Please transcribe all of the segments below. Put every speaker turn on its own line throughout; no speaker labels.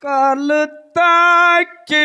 ಕಲತಾಕಿ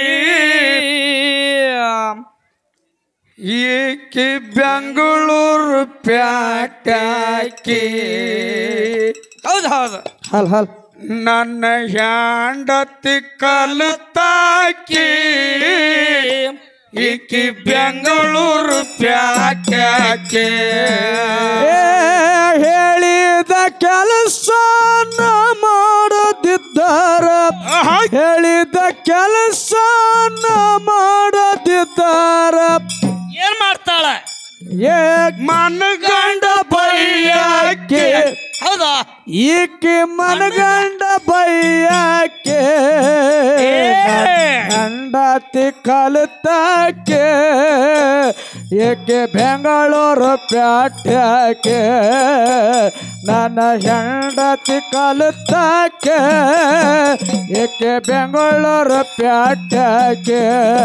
ಈಕಿ ಬೆಂಗಳೂರು ಪ್ಯಾಟ್ಯಾಕಿ
ಹೌದು ಹೌದು
ಹಲ್ ಹಲ್ ನನ್ನ ಹೆಂಡತಿ ಕಲತಾಕಿ ಈಕಿ ಬೆಂಗಳೂರು ಪ್ಯಾಟ್ಯಾಕಿ
ಹೇಳಿದ ಕೆಲಸ ಮಾಡದಿದ್ದಾರ ಹೇಳಿದ ಕೆಲಸ ಮಾಡದಿದ್ದಾರ
ಏನ್ ಮಾಡ್ತಾಳ
ಮನಗಂಡ ಬೈಯಾಕೆ
ಹೌದಾ
ಈಕೆ ಮನಗಂಡ ಬೈಯಾಕೆ ಹೆಂಡತಿ ಕಲಿತಾಕೆ ಏಕೆ ಬೆಂಗಳೂರು ಪ್ಯಾಟ್ಯಾಕೆ ನನ್ನ ಹೆಂಡತಿ ಕಲಿತಾಕೆ ಏಕೆ ಬೆಂಗಳೂರು ಪ್ಯಾಟ್ಯಾಕೆ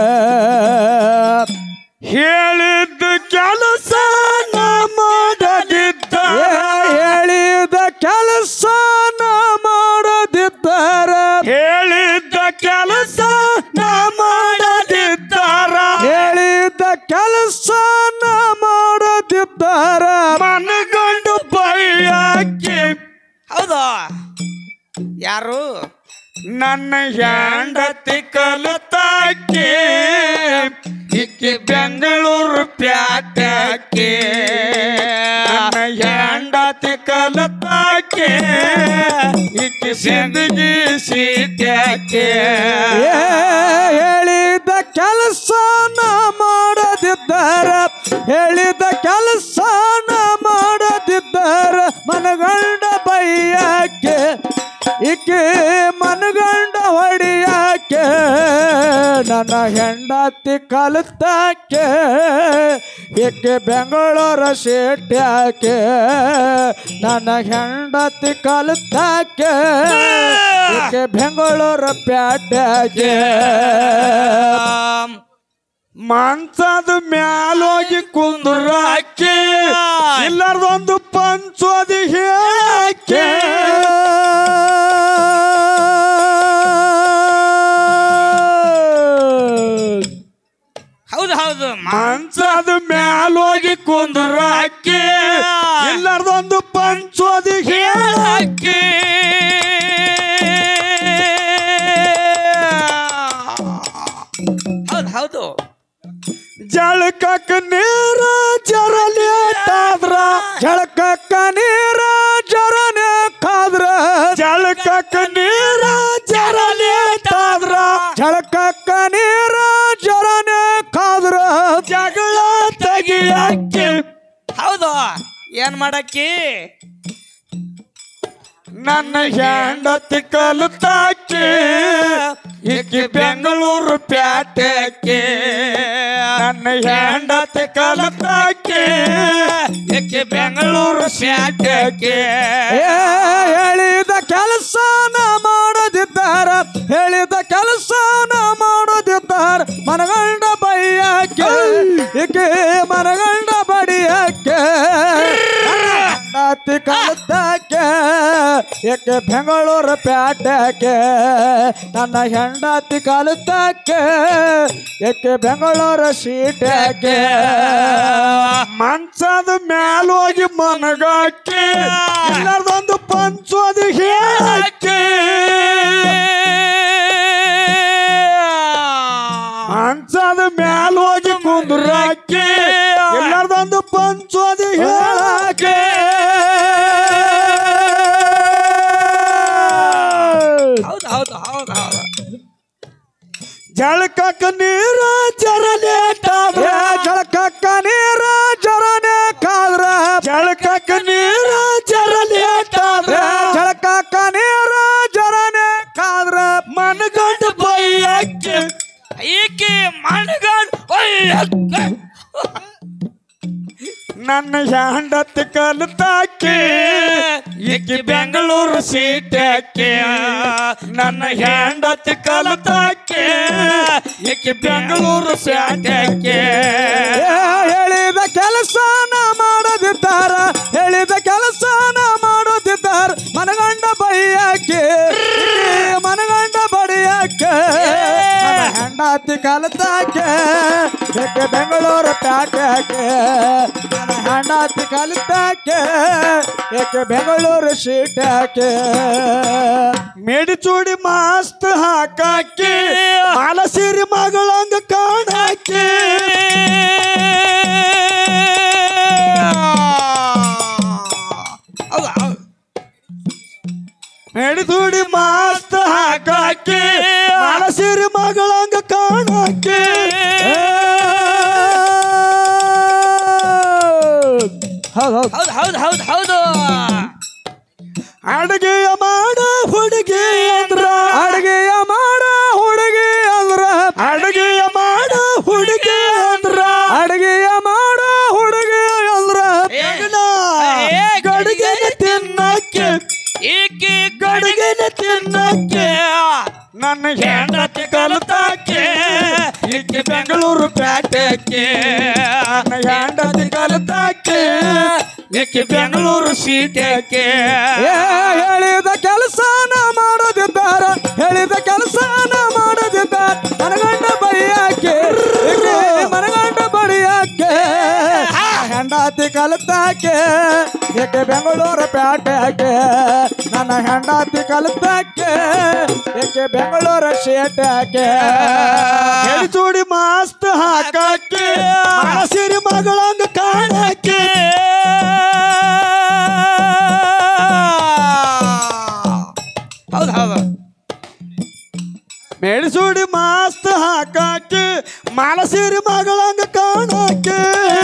ಹೇಳಿದ ಕೆಲಸ ಮಾಡದಿದ್ದ
ಹೇಳಿದ ಕೆಲಸ ಮಾಡದಿದ್ದಾರ
ಹೇಳಿದ್ದ ಕೆಲಸ ಮಾಡದಿದ್ದಾರ
ಹೇಳಿದ ಕೆಲಸ ಮಾಡದಿದ್ದಾರ
ಮನಗಂಡು ಬೈಯಾಕಿ
ಹೌದಾ ಯಾರು
ನನ್ನ ಹೆಂಡತಿ ಕಲತಾಕಿ ಈಕಿ ಬೆಂಗಳೂರು ಪ್ಯಾಟ್ಯಾಕಿ ನನ್ನ ಹೆಂಡತಿ ಕಲತಾಕಿ ಈಕಿ ಸಿಂದಗಿ ಸೀಟ್ಯಾಕಿ
ಹೇಳಿದ ಕೆಲಸ ಮಾಡದಿದ್ದಾರ ಹೇಳಿದ ಕೆಲಸ ಮಾಡದಿದ್ದಾರ ಮನಗಂಡ ಬೈಯಾಕೆ ಈಕೆ ಮನಗಂಡ ಹೊಡಿಯಾಕೆ ನನ್ನ ಹೆಂಡತಿ ಕಲಿತಾಕೆ ಈಕೆ ಬೆಂಗಳೂರ ಸೀಟ್ಯಾಕೆ ನನ್ನ ಹೆಂಡತಿ ಕಲಿತಾಕೆ ಈಕೆ ಬೆಂಗಳೂರ ಪ್ಯಾಟ್ಯಾಕೆ
ಮಂಚದ ಮ್ಯಾಲೋಗಿ ಕುಂದ್ರಾಕಿ ಇಲ್ಲಾರ್ದೊಂದು ಪಂಚೋದಿ ಹೇಳಾಕೆ
ಹೌದು ಹೌದು
ಮಂಚದ ಮ್ಯಾಲೋಗಿ ಕುಂದ್ರಾಕಿ ಇಲ್ಲಾರ್ದೊಂದು ಪಂಚೋದಿ ಹೇಳಾಕಿ
ಹೌದು ಹೌದು
ಜಳಕಕ್ಕ ನೀರ ಜರಲೇಟಾದ್ರ
ಜಳಕಕ್ಕ ನೀರ ಜರನೆ ಕಾದ್ರ
ಜಳಕಕ್ಕ ನೀರ ಜರಲೇಟಾದ್ರ
ಜಳಕಕ್ಕ ನೀರ ಜರನೆ ಕಾದ್ರ
ಜಗಳ ತೆಗಿಯಾಕಿ
ಹೌದು ಏನ್ ಮಾಡಕ್ಕಿ
ನನ್ನ ಹೆಂಡತಿ ಕಲತಾಕಿ ಈಕಿ ಬೆಂಗಳೂರು ಪ್ಯಾಟ್ಯಾಕಿ ನನ್ನ ಹೆಂಡತಿ ಕಲತಾಕಿ ಈಕಿ ಬೆಂಗಳೂರು ಪ್ಯಾಟ್ಯಾಕಿ
ಹೇಳಿದ ಕೆಲಸನ ಮಾಡದಿದ್ದಾರ ಹೇಳಿದ ಕೆಲಸನ ಮಾಡದಿದ್ದಾರ ಮನಗಂಡ ಬೈಯಾಕೆ ಈಕೆ ಮನಗಂಡ ಬಡಿಯಾಕೆ ಹೆಂಡತಿ ಕಲಿತಾಕೆ ಏಕೆ ಬೆಂಗಳೂರು ಪ್ಯಾಟ್ಯಾಕೆ ನನ್ನ ಹೆಂಡತಿ ಕಲಿತಾಕೆ ಏಕೆ ಬೆಂಗಳೂರು ಸೀಟ್ಯಾಕೆ
ಮಂಚದ ಮ್ಯಾಲೋಗಿ ಮನಗಾಕಿ ಇಲ್ಲದೊಂದು ಪಂಚೋದಿ ಹೇಳಾಕಿ ಮಂಚದ ಮ್ಯಾಲೋಗಿ ಕುಂದ್ರಾಕಿ ಎಲ್ಲರದೊಂದು ಪಂಚೋದಿ ಹೇಳಾಕಿ
ಹೌದು ಹೌದು ಹೌದು ಹೌದು
ಜಳಕಕ್ಕ ನೀರ ಜರಲೇಟಾದ್ರ
ಜಳಕಕ್ಕ ನೀರ ಜರನೆ ಕಾದ್ರ
ಜಳಕಕ್ಕ ನೀರ ಜರಲೇಟಾದ್ರ
ಜಳಕಕ್ಕ ನೀರ ಜರನೆ ಕಾದ್ರ
ಮನಗಂಡು ಬೈಯಾಕಿ
ಈಕೆ ಮನಗಂಡ
ನನ್ನ ಹೆಂಡತಿ ಕಲತಾಕಿ ಈಕಿ ಬೆಂಗಳೂರು ಸೀಟ್ಯಾಕಿ ನನ್ನ ಹೆಂಡತಿ ಕಲತಾಕಿ ಈಕಿ ಬೆಂಗಳೂರು ಸೀಟ್ಯಾಕಿ
ಹೇಳಿದ ಕೆಲಸನ ಮಾಡದಿದ್ದಾರ ಹೇಳಿದ ಕೆಲಸನ ಮಾಡೋದಿದ್ದಾರ ಮನಗಂಡ ಬೈಯಾಕೆ ಮನಗಂಡ ಬೈಯಾಕೆ ನನ್ನ ಹೆಂಡತಿ ಕಲಿತಾಕೆ ಏಕೆ ಬೆಂಗಳೂರು ಪ್ಯಾಟ್ಯಾಕೆ ನನ್ನ ಹೆಂಡತಿ ಕಲಿತಾಕೆ ಏಕೆ ಬೆಂಗಳೂರು ಸೀಟ್ಯಾಕೆ
ಮೇಡಿ ಚೂಡಿ ಮಸ್ತ್ ಹಾಕಾಕಿ ಮಾಲ ಸೀರಿ ಮಗಳಂಗ ಕಾಣಾಕಿ ಮೇಡಿ ಚೂಡಿ ಮಸ್ತ್ ಹಾಕಾಕಿ ಮಾಲ ಸೀರಿ ಮಗಳಂಗ ಕಾಣಾಕಿ
ಹೌದು
ಹೌದು ಹೌದು ಹೌದು ಹೌದು
ಅಡುಗೆಯ ಮಾಡ ಹುಡುಗಿ ಅಂದ್ರ
ಅಡುಗೆಯ ಮಾಡ ಹುಡುಗಿ ಅಂದ್ರ
ಅಡುಗೆಯ ಮಾಡ ಹುಡುಗಿ ಅಂದ್ರ
ಅಡುಗೆಯ ಮಾಡ ಹುಡುಗಿ ಅಂದ್ರ
ಗಡಿಗೆನ ತಿನ್ನಕ್ಕೆ
ಏಕೆ
ಗಡಿಗೆನ ತಿನ್ನಕ್ಕೆ ನನ್ನ ಹೆಂಡತಿ ಕಲಿತಾಕೆ ಈಕೆ ಬೆಂಗಳೂರು ಪ್ಯಾಟಕ್ಕೆ ನನ್ನ ಹೆಂಡತಿ ಕಲಿತಾಕೆ ಈಕೆ ಬೆಂಗಳೂರು ಸೀಟಕ್ಕೆ
ಹೇಳಿದ ಕೆಲಸನ ಮಾಡೋದಿದ್ದಾರ ಹೇಳಿದ ಕೆಲಸನ ಮಾಡೋದಿದ್ದಾರ ಮನಗಂಡ ಬೈಯಾಕೆ ಮನಗಂಡ ಬಡಿಯಾಕೆ ಹೆಂಡತಿ ಕಲಿತಾಕೆ ಏಕೆ ಬೆಂಗಳೂರು ಪ್ಯಾಟ್ಯಾಕೆ ನನ್ನ ಹೆಂಡತಿ ಕಲಿತಾಕೆ ಏಕೆ ಬೆಂಗಳೂರು ಶೇಟ್ಯಾಕೆ
ಚೂಡಿ ಮಸ್ತ್ ಹಾಕಾಕಿ ಸಿರಿ ಮಗಳಂಗ ಕಾಣಾಕಿ
ಹೌದು ಹೌದು
ಮೇಡಿಸೂಡಿ ಮಸ್ತ್ ಹಾಕಾಕಿ ಮಾಲ ಸೀರಿ ಮಗಳಂಗ ಕಾಣಾಕಿ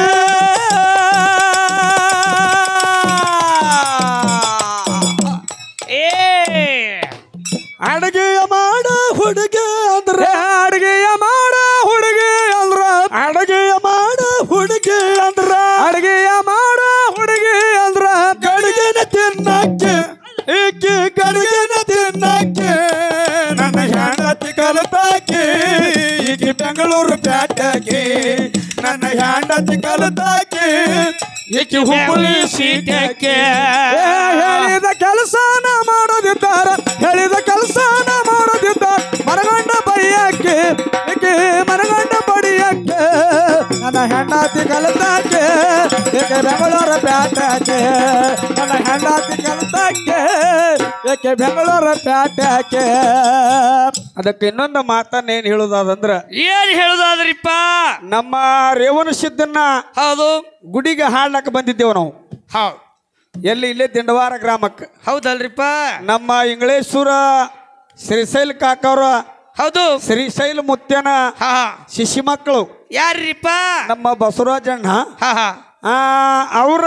ಅಡುಗೆಯ ಮಾಡ ಹುಡುಗಿ ಅಂದ್ರ
ಅಡುಗೆಯ ಮಾಡ ಹುಡುಗಿ ಅಂದ್ರ
ಅಡುಗೆಯ ಮಾಡ ಹುಡುಗಿ ಅಂದ್ರ
ಅಡುಗೆಯ ಮಾಡ ಹುಡುಗಿ ಅಂದ್ರ
ಗಡಿಗೆನ ತಿನ್ನಕ್ಕೆ ಈಕೆ ಗಡಿಗೆನ ತಿನ್ನಕ್ಕೆ ನನ್ನ ಹೆಂಡತಿ ಕಲಿತಾಕೆ ಈಕೆ ಬೆಂಗಳೂರು ಪ್ಯಾಟಕ್ಕೆ ನನ್ನ ಹೆಂಡತಿ ಕಲಿತಾಕೆ ಈಕೆ ಹುಬ್ಬಳ್ಳಿ ಸೀಟಕ್ಕೆ
ಹೇಳಿದ ಕೆಲಸನ ಮಾಡೋದಿದ್ದಾರ ಹೇಳಿದ ಕೆಲಸನ ಮಾಡೋದಿದ್ದಾರ ಮನಗಂಡ ಬೈಯಾಕೆ ಏಕೆ ಮನಗಂಡ ಬಡಿಯಾಕೆ ನನ್ನ ಹೆಂಡತಿ ಕಲಿತಾಕೆ ಏಕೆ ಬೆಂಗಳೂರು ಪ್ಯಾಟ್ಯಾಕೆ ನನ್ನ ಹೆಂಡತಿ ಕಲಿತಾಕೆ ಏಕೆ ಬೆಂಗಳೂರು ಪ್ಯಾಟ್ಯಾಕೆ
ಅದಕ್ಕೆ ಇನ್ನೊಂದು ಮಾತನ್ನ ಏನ್ ಹೇಳುದಾದಂದ್ರ
ಏನ್ ಹೇಳುದಾದ್ರಿಪ್ಪ
ನಮ್ಮ ರೇವಣ ಸಿದ್ದನ್ನ
ಹೌದು
ಗುಡಿಗೆ ಹಾಡ್ಲಕ್ಕ ಬಂದಿದ್ದೇವು ನಾವು
ಹೌದು
ಎಲ್ಲಿ ಇಲ್ಲೇ ದಿಂಡವಾರ ಗ್ರಾಮಕ್ಕೆ
ಹೌದಲ್ರಿಪ್ಪ
ನಮ್ಮ ಇಂಗ್ಲೇಶ್ವರ ಶ್ರೀಶೈಲ ಕಾಕವ್ರ
ಹೌದು
ಶ್ರೀಶೈಲ ಮುತ್ಯನ
ಹಾ
ಶಿಶಿ ಮಕ್ಕಳು
ಯಾರ್ರಿಪ್ಪ
ನಮ್ಮ ಬಸವರಾಜಣ್ಣ
ಹಾ ಹಾ
ಅವರ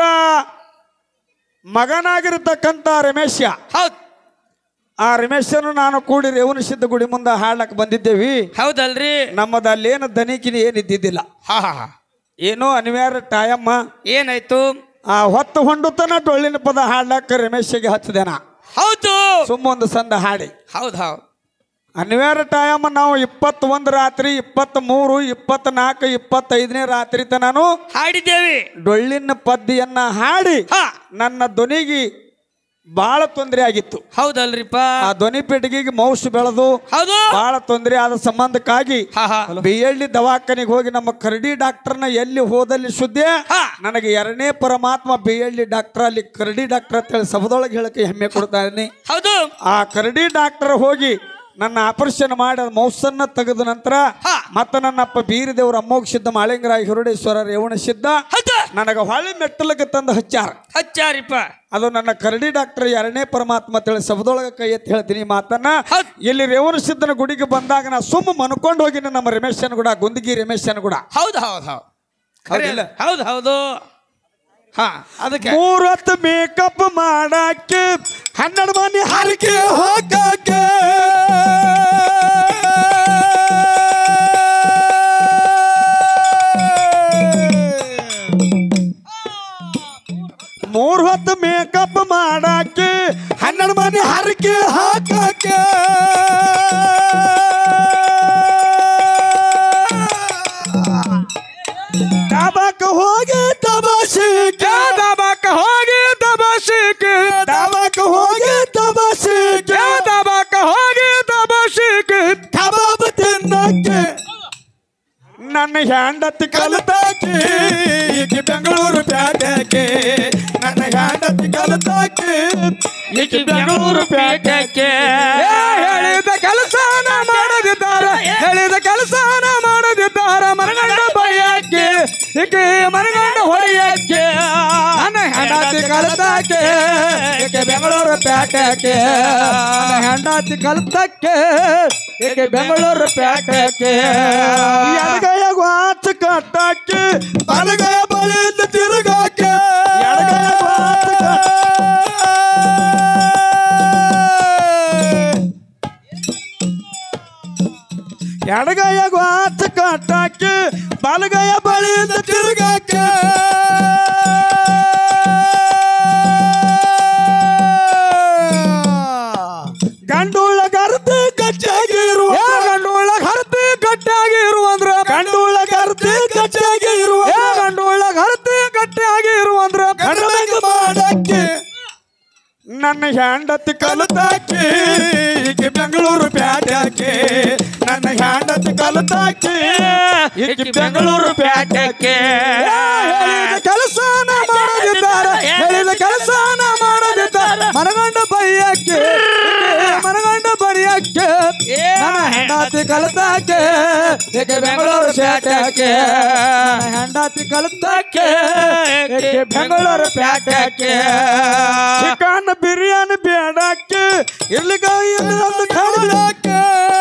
ಮಗನಾಗಿರ್ತಕ್ಕಂಥ ರಮೇಶ
ಹೌದ್
ಆ ರಮೇಶನು ನಾನು ಕೂಡಿ ರೇವಣ ಸಿದ್ಧ ಗುಡಿ ಮುಂದೆ ಹಾಡ್ಲಕ್ಕೆ ಬಂದಿದ್ದೇವಿ
ಹೌದಲ್ರಿ
ನಮ್ಮದು ಅಲ್ಲೇನು ದನಿಕಿನಿ ಏನು ಇದ್ದಿದ್ದಿಲ್ಲ
ಹಾ ಹಾ ಹಾ
ಏನೋ ಅನಿವಾರ್ಯ ಟೈಮ್
ಏನಾಯ್ತು
ಆ ಹೊತ್ತು ಹೊಂಡುತ್ತನ ಡೊಳ್ಳಿನ ಪದ ಹಾಡ್ಲಕ್ಕ ರಮೇಶಿಗೆ ಹಚ್ಚದೇನ
ಹೌದು
ಸುಮ್ಮೊಂದು ಸಂದ ಹಾಡಿ
ಹೌದು ಹೌದು
ಅನಿವಾರ್ಯ ಟೈಮ್ ನಾವು 21 ರಾತ್ರಿ 23 24 25ನೇ ರಾತ್ರಿ ನಾನು
ಹಾಡಿದ್ದೇವೆ
ಡೊಳ್ಳಿನ ಪದ್ಯನ್ನ ಹಾಡಿ
ಹಾ
ನನ್ನ ಧ್ವನಿಗೆ ಬಹಳ ತೊಂದರೆ ಆಗಿತ್ತು
ಹೌದಲ್ರಿಪ್ಪ
ಆ ಧ್ವನಿ ಪೆಟ್ಟಿಗೆಗೆ ಮೌಸ್ ಬೆಳೆದು
ಹೌದು
ಬಹಳ ತೊಂದರೆ ಆದ ಸಂಬಂಧಕ್ಕಾಗಿ
ಹಾ ಹಾ
ಬಿಎಲ್ಡಿ ದವಾಖಾನೆಗೆ ಹೋಗಿ ನಮ್ಮ ಕರಡಿ ಡಾಕ್ಟರ್ನ ಎಲ್ಲಿ ಹೋದಲ್ಲಿ ಸುದ್ದಿ
ಹಾ
ನನಗೆ ಎರಡನೇ ಪರಮಾತ್ಮ ಬಿಎಲ್ಡಿ ಡಾಕ್ಟರ್ ಅಲ್ಲಿ ಕರಡಿ ಡಾಕ್ಟರ್ ಅಂತ ಹೇಳಿ ಸಭದೊಳಗೆ ಹೇಳಕ್ಕೆ ಹೆಮ್ಮೆ ಕೊಡ್ತಾ ಇದ್ದೀನಿ
ಹೌದು
ಆ ಕರಡಿ ಡಾಕ್ಟರ್ ಹೋಗಿ ನನ್ನ ಆಪರೇಷನ್ ಮಾಡಿ ಮೌಸನ್ನ ತೆಗೆದ ನಂತರ ಮತ್ತೆ ನನ್ನಪ್ಪ ಬೀರದೇವ್ರ ಅಮ್ಮೋಗ ಸಿದ್ಧ ಮಾಳಿಂಗರಾಯ ಹಿರುಡೇಶ್ವರ ರೇವಣ ಸಿದ್ಧ ನನಗೆ ಹೊಳ್ಳಿ ಮೆಟ್ಟಲಕ್ಕೆ ತಂದು
ಹಚ್ಚಾರಿಪ್ಪ
ಅದು ನನ್ನ ಕರಡಿ ಡಾಕ್ಟರ್ ಎರಡನೇ ಪರಮಾತ್ಮ ಅಂತೇಳಿ ಸಭದೊಳಗೆ ಕೈ ಎತ್ತಿ ಹೇಳ್ತೀನಿ ಈ ಮಾತನ್ನ ಇಲ್ಲಿ ರೇವಣ ಸಿದ್ಧನ ಗುಡಿಗೆ ಬಂದಾಗ ನಾ ಸುಮ್ಮ ಮನ್ಕೊಂಡು ಹೋಗಿನ ನಮ್ಮ ರಮೇಶನ್ ಕೂಡ ಗುಂದಗಿ ರಮೇಶನ್ ಕೂಡ
ಹೌದು ಹೌದು ಹೌದು
ಹೌದಿಲ್ಲ
ಹೌದು ಹೌದು ಹಾ ಅದಕ್ಕೆ
3 ಹೊತ್ತು ಮೇಕಪ್ ಮಾಡಕ್ಕೆ 12 ಮನೆ ಹರಕೆ ಹೋಗಕ್ಕೆ ಮೂರ್ ಹೊತ್ತು ಮೇಕಪ್ ಮಾಡಕ್ಕೆ 12 ಮನೆ ಹರಕೆ ಹಾಕಕ್ಕೆ ದಬಾಕ ಹೋಗಿ ದಬಾಸಿಕೆ
ದಬಾಕ ಹೋಗಿ ದಬಾಸಿಕೆ
ದಬಾಕ ಹೋಗಿ ದಬಾಸಿಕೆ
ದಬಾಕ ಹೋಗಿ
ನನ್ನ ಹೆಂಡತಿ ಕಲಿತಾಕಿ ಈಕಿ ಬೆಂಗಳೂರು ಪ್ಯಾಟೆಗೆ ನನ್ನ ಹೆಂಡತಿ ಕಲಿತಾಕಿ ಈಕಿ ಬೆಂಗಳೂರು ಪ್ಯಾಟೆಗೆ
ಹೇಳಿದ ಕೆಲಸನ ಮಾಡದಿದ್ದಾರೆ ಹೇಳಿದ ಕೆಲಸನ ಮಾಡದಿದ್ದಾರೆ ಮನಗಂಡ ಬೈಯಕ್ಕೆ ಈಕೆ ಮನಗಂಡ ಹೊಡೆಯಕ್ಕೆ ನನ್ನ ಹೆಂಡತಿ ಕಲಿತಾಕೆ ಈಕೆ ಬೆಂಗಳೂರು ಪ್ಯಾಟೆಗೆ ನನ್ನ ಹೆಂಡತಿ ಕಲಿತಕ್ಕೆ ಈಕೆ ಬೆಂಗಳೂರು ಪ್ಯಾಟೆಗೆ
ಎಡಗೈಯ ವಾಚ ಕಟ್ಟಾಕಿ ಬಲಗೈಯ ಬಳಿಯಿಂದ ತಿರುಗಾಕಿ ಎಡಗೈಯ ವಾಚ ಕಟ್ಟಾಕಿ ಬಲಗೈಯ ಬಳಿಯಿಂದ ತಿರುಗಾಕಿ ಗಂಡುಳ ಗರ್ತಿ ಕಚ್ಚಾಗಿರುವ
ಗಂಡುಳ ಹರ್ತಿ ಗಟ್ಟಿಯಾಗಿ ಇರುವಂದ್ರ
ಗಂಡುಳ ಗರ್ತಿ ಕಚ್ಚಾಗಿರುವ
ಗಂಡುಳ ಹರ್ತಿ ಗಟ್ಟಿಯಾಗಿ ಇರುವಂದ್ರ
ಕಡಿಮೆ ಮಾಡಕ್ಕೆ ನನ್ನ ಹೆಂಡತಿ ಕಲಿತಾಕಿ ಈಕೆ ಬೆಂಗಳೂರು ಪ್ಯಾಟೆಗೆ ನನ್ನ ಹೆಂಡತಿ ಕಲಿತಾಕಿ ಈಕೆ ಬೆಂಗಳೂರು ಪ್ಯಾಟೆಗೆ
ಹೇಳಿದ ಕೆಲಸನ ಮಾಡದಿದ್ದಾರೆ ಹೇಳಿದ ಕೆಲಸನ ಮಾಡದಿದ್ದಾರೆ ಮನಗಂಡ ಬೈಯಕ್ಕೆ ಮನಗಂಡ ಬಡಿಯಕ್ಕೆ ನನ್ನ ಹೆಂಡತಿ ಕಲಿತಾಕೆ ಏಕೆ ಬೆಂಗಳೂರು ಪ್ಯಾಟೆಗೆ ನನ್ನ ಹೆಂಡತಿ ಕಲಿತಾಕೆ ಏಕೆ ಬೆಂಗಳೂರು ಪ್ಯಾಟೆಗೆ
ಚಿಕನ್ ಬಿರಿಯಾನಿ ಬೇಡಕ್ಕೆ ಇರ್ಲಿಗಾಯಿ ಒಂದು ಖಾಡಕ್ಕೆ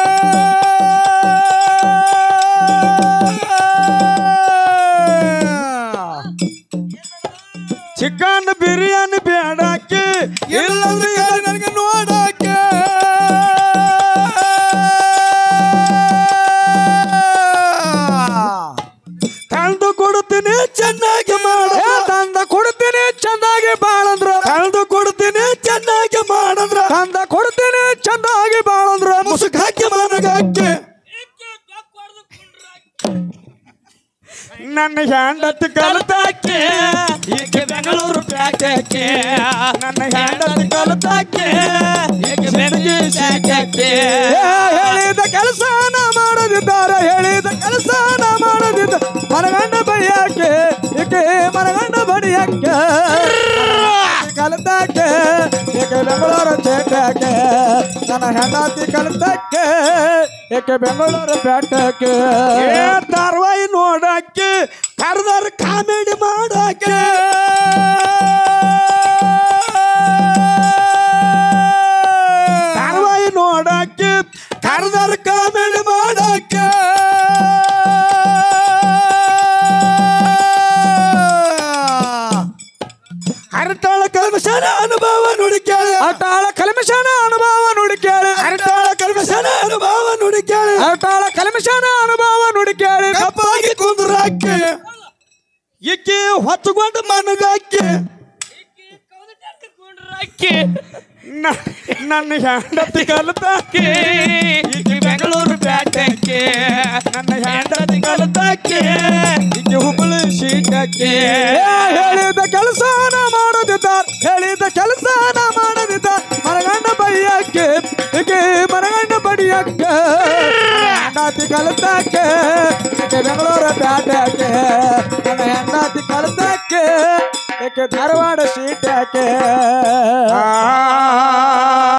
ಚಿಕನ್ ಬಿರಿಯಾನಿ ಬೇಡಕ್ಕೆ ಇಲ್ಲಂದ್ರೆ ನನಗೆ ನೋಡಕ್ಕೆ ತಂದು ಕೊಡ್ತೀನಿ ಚೆನ್ನಾಗಿ ಮಾಡ
ತಂದ ಕೊಡ್ತೀನಿ ಚೆನ್ನಾಗಿ ಬಾಳಂದ್ರ
ತಂದು ಕೊಡ್ತೀನಿ ಚೆನ್ನಾಗಿ ಮಾಡಂದ್ರ
ತಂದ ಕೊಡ್ತೀನಿ ಚೆನ್ನಾಗಿ ಬಾಳಂದ್ರ
ಮುಸುಕ್ ಹಾಕಿ ಮನಗಾಕಿ ನನ್ನ ಹೆಂಡತಿ ಕಲಿತಾಕಿ ಈಕೆ ಬೆಂಗಳೂರು ಪ್ಯಾಟೆಗೆ ನನ್ನ ಹೆಂಡತಿ ಕಲಿತಾಕಿ ಈಕೆ ಬೆಂಗಳೂರು ಪ್ಯಾಟೆಗೆ
ಹೇಳಿದ ಕೆಲಸನ ಮಾಡದಿದ್ದಾರೆ ಹೇಳಿದ ಕೆಲಸನ ಮಾಡದಿದ್ದ ಮನಗಂಡ ಬಡಿಯಕ್ಕೆ ಏಕೆ ಮನಗಂಡ ಬಡಿಯಕ್ಕೆ ಕಲಿತಾಕೆ ಏಕೆ ಬೆಂಗಳೂರು ಚೇಟಕ್ಕೆ ನನ್ನ ಹೆಂಡತಿ ಕಲಿತಕ್ಕೆ ಏಕೆ ಬೆಂಗಳೂರು ಪ್ಯಾಟಕ್ಕೆ
ಧಾರವಾಹಿ ನೋಡಕ್ಕೆ ಕರೆದಾರ ಕಾಮಿಡಿ ಮಾಡಕ್ಕೆ ಧಾರವಾಹಿ ನೋಡಕ್ಕೆ ಕರೆದಾರ ಕಾಮಿಡಿ ಮಾಡಕ್ಕೆ ಹರಟಾಳ ಕಲ್ಮಶನ ಅನುಭವ ನುಡಿಕೇಳಿ
ಅಟಾಳ ಕಲ್ಮಿಷನ ಅನುಭವ ನುಡಿಕೇಳಿ
ಹರಟಾಳ ಕಲ್ಮಶನ ಅನುಭವ ನುಡಿಕೇಳಿ
ಅಟಾಳ ಕಲ್ಮಿಷನ ಅನುಭವ ನುಡಿಕೇಳಿ
ಕಪ್ಪಾಗಿ ಕುಂದ್ರಾಕಿ ಈಕೆ ಹೊತ್ತುಕೊಂಡು ಮನಗಾಕಿ ನನ್ನ ಹೆಂಡತಿ ಕಲಿತಾಕಿ ಈಕೆ ಬೆಂಗಳೂರು ಪ್ಯಾಟೆಗೆ ನನ್ನ ಹೆಂಡತಿ ಕಲಿತಾಕಿ ಈಕೆ ಹುಬ್ಬಳ್ಳಿ ಸೀಟಕ್ಕೆ
ಹೇಳಿದ ಕೆಲಸನ ಮಾಡದಿದ್ದಾರೆ ಹೇಳಿದ ಕೆಲಸನ ಮಾಡದಿದ್ದಾರೆ ಮರಗಂಡ ಬೈಯಕ್ಕೆ ಏಕೆ ಮರಗಂಡ ಬಡಿಯಕ್ಕೆ ಹೆಂಡತಿ ಕಲಿತಕ್ಕೆ ಏಕೆ ಬೆಂಗಳೂರು ಪ್ಯಾಟೆಗೆ ನನ್ನ ಹೆಂಡತಿ ಕಲಿತಕ್ಕೆ ಏಕೆ ಧಾರವಾಡ ಸೀಟಕ್ಕೆ